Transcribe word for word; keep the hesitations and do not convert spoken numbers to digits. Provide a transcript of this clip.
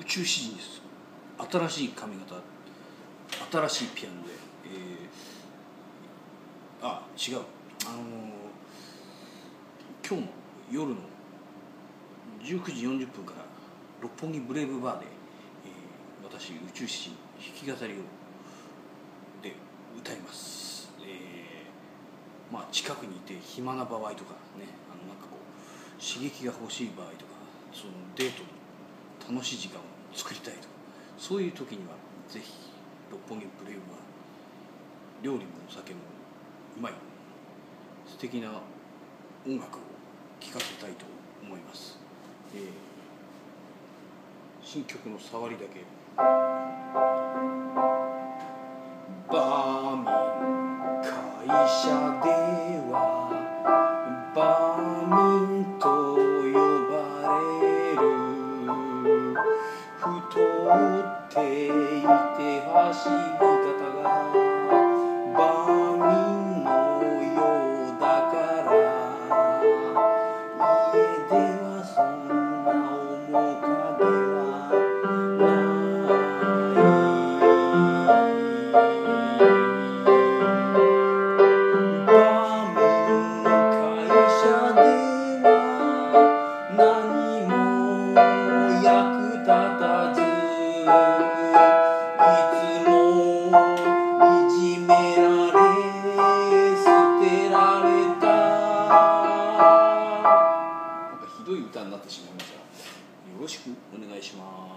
宇宙詩人です。新しい髪型、新しいピアノで、えー、あ違うあのー、今日の夜のじゅうくじよんじゅっぷんから六本木ブレイブバーで、えー、私宇宙詩人弾き語りをで歌います。えー、まあ近くにいて暇な場合とかね、あのなんかこう刺激が欲しい場合とか、そのデートの楽しい時間を作りたいとか、そういう時にはぜひ六本木ブレイブバー、料理もお酒もうまい素敵な音楽を聴かせたいと思います。えー、新曲の触りだけ。バーミン会社ではバーミンと呼ばれる、太っていて走り方がバーミンのようだから、家ではそんな面影はない。バーミン会社では何も役立たず、いつもいじめられ捨てられた。なんかひどい歌になってしまいました。よろしくお願いします。